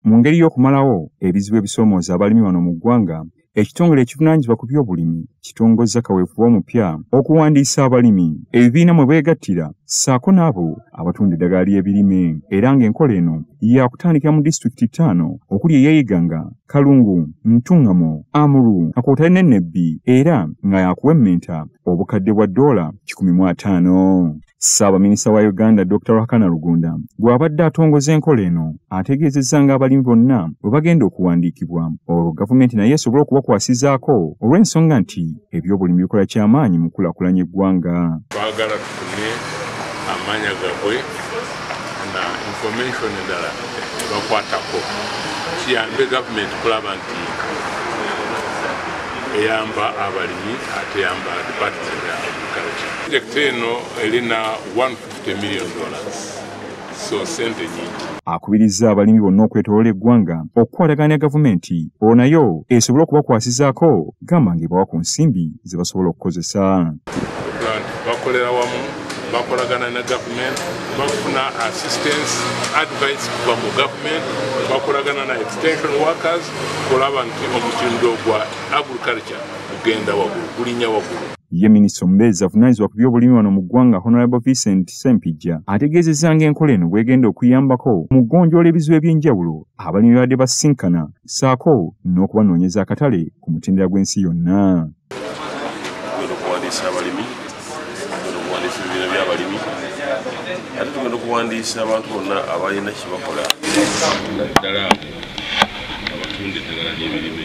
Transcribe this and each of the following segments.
Mu ngeri y'okumalawo ebizibu ebisoomooza abalimi wano mu ggwanga, ekitongole ekivunaanyizibwa ku by'obulimi kitongozza kaweefube omupya okuwandiisa abalimi ebibiina mwe beegattira ssaako n'abo abatunda eddagala ly'ebirime, era ng'enkola eno yaakutandikira mu disitulikiti 5 okuli eyeeyiganga, Kalungu, Ntuŋŋamo, Amuru, akwotale ne Nebbi, era nga yakuwemmenta obukadde bwa $150,000. Ssaabaminisita wa Uganda Dr. Ruhakana Rugunda bw'abadde atongoza enkola eno ategeezezza ng'abalimi bonna bwe bagenda okuwandiikibwa olwo gavumenti naye esobola okubakwasizaako olw'ensonga nti ebyobulimi bikola ky'amaanyi mu kulaakulanya eggwanga. Twagala tufune amanya gabwe na information endala bakwatako kiyambe gavumenti kulaba nti eyamba abalimi ate yamba department ya agriculture. Project eno erina $150 million, so sente nyingi. Akubirizza abalimi bonna okwetoloola eggwanga okukwataganya gavumenti olwo nayo esobola okubakwasizaako gamba ng'ebawa ku nsimbi ze basobola okukozesa. Bakolera wamu, bakolagana na gavumenti, bafuna assistance, advice kuva mu gavumenti, bakolagana na extension workers kulaba nti omutindo gwa agriculture gugenda waggulu, gulinnya waggulu. Ye minisita omubeezi avunaanyizibwa ku by'obulimi wano mu ggwanga Honorable Vincent Sempijja ategeezezza ng'enkola eno bw'egenda okuyambako mu gonjoola ebizibu eby'enjawulo abalimi babadde basisinkana ssaako n'okubanoonyeza akatale ku mutendera gw'ensi yonna. Okuwandiisa abalimi, okuwandiisa ebibiina by'abalimi, ate tugenda okuwandiisa abantu bonna abalina kye bakola ddala abatunda eddagala ly'ebirime.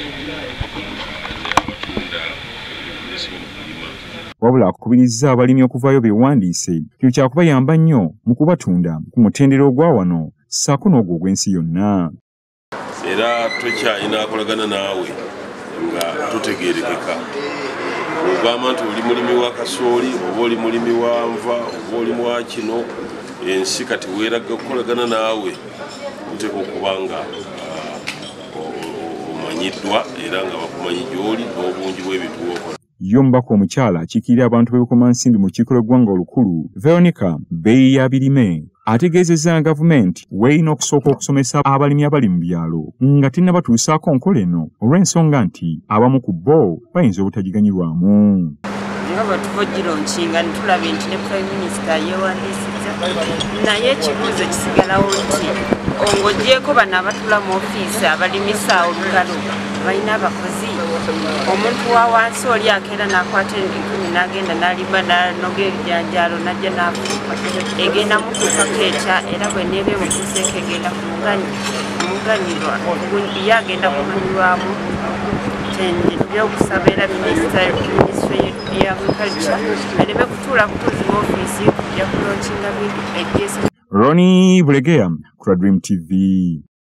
Wabula akubirizza abalimi okuvaayo beewandiise kyo kyakubayamba nnyo mu kubatunda ku mutendera ogwa wano ssaako n'ogwo ogw'ensi yonna. Era tokyalina akolagana naawe nga totegeerekeka. Ogamba nti oli mulimi wa kasooli oba oli mulimi wa nva oba oli wa kino, ensi kati weeraga okukolagana naawe oteeka okuba nga omanyiddwa era nga bakumanyi gy'oli n'obungi bw'ebintu bw'okola. Yo mbaka omukyala akiikirira abantu b'ebikomansimbi mu kiiko lw'eggwanga olukulu Veronica Beyi ya birime ategeezezza gavumenti weeyina okusooka okusomesa abalimi abali mu byalo nga tennabatuusaako nkola eno olw'ensonga nti abamu ku bo bayinza obutagiganyirwamu. Nga batuvujjira nshinga ntulaba nti ne Prime Minister yeewandiisizza naye ekibuuzo kisigalawo nti ongogyeko bano abatula mu ofiisi abalimisa olugalo balina abakozi. Omuntu wa wansi oli akeera n'akwata $10,000 n'agenda n'alima n'anoga ebijanjaalo n'ajja n'afuuka egenda mutuukako ekya era bwe neeba emutuuseeko egenda kumuganyirwa ye agenda kuganyirwamu. Byokusaba era Ministry ya Agriculture ereme kutuula butuuzi mu ofiisi kujja kulonkinga ebyeso. Ronnie Bulegea, Dream TV.